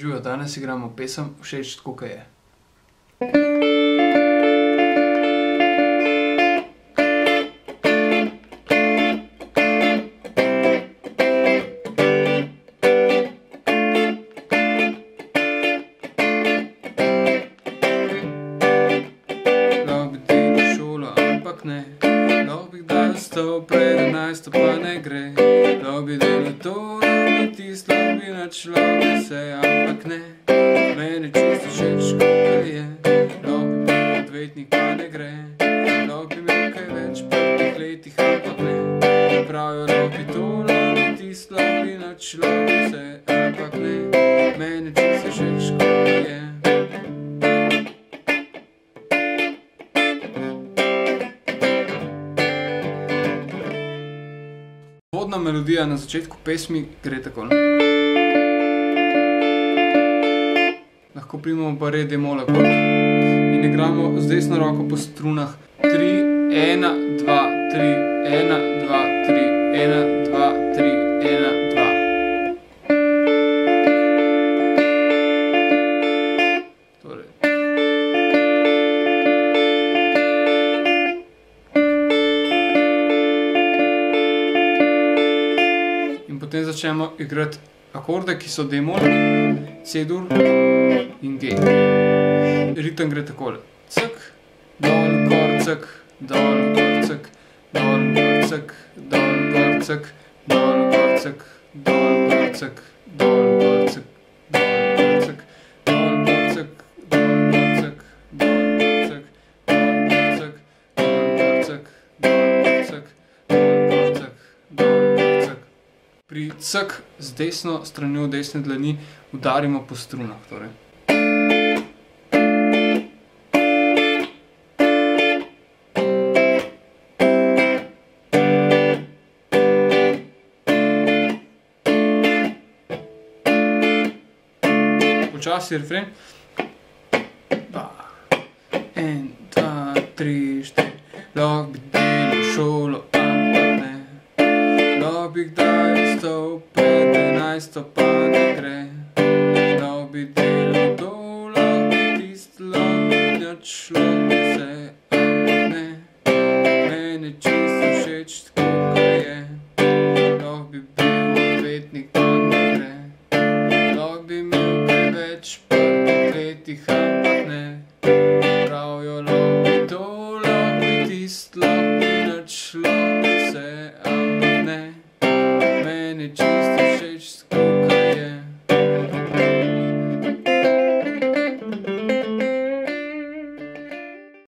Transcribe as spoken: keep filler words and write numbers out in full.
Živijo, danes igramo pesem Všeč tako, ka je. Lahko bi delal šolo, ampak ne. Lahko bi kdaj vstal pred enajsto, pa ne gre. Lahko bi delal to, lahko bi tisto, lahko bi nič, lahko bi vse, ampak ne. Meni čisto všeč, kako je. Lahko bi bil odvetnik, pa ne gre. Lahko bi imel kaj več po teh letih, ampak ne. Pravijo, lahko bi to, lahko bi tisto, lahko bi nič, lahko bi vse, ampak ne. Meni čisto všeč, kako je. Uvodna melodija na začetku pesmi gre takole. Lahko primemo pa red d-mol akord in igramo z desno roko po strunah tri, ena, dva, tri, ena, dva, tri, ena, dva, tri, ena, dva. Torej. In potem začnemo igrati akorde, ki so d-mol, C-dur in G. Ritem gre takole. Cek, dol, gor, cek, dol, gor, cek, dol, gor, cek, dol, gor, cek, dol, gor, cek, dol, gor, cek, dol, gor, cek, dol, gor, cek, dol, gor, cek, dol, gor, cek, dol, gor, cek, dol, gor, cek, dol, gor, cek, dol, gor, cek, dol, gor, cek. Pri cek z desno stranjo desne dlani udarimo po strunah, torej. Počasi refren. En, dva, tri, štiri. Lahko bi delal šolo, ampak ne. Lahko bi kdaj vstal pred enajsto, pa ne gre. Lahko bi delal to, lahko bi tisto, lahko bi nič, lahko bi vse, ampak ne. Meni čisto všeč tako, ka je. Lahko bi bil odvetnik, pa ne gre. Lahko bi imel kaj več po teh letih, ampak ne. Pravijo, lahko bi to, lahko bi tisto, lahko bi nič, lahko bi vse, ampak ne. Meni čisto všeč tako.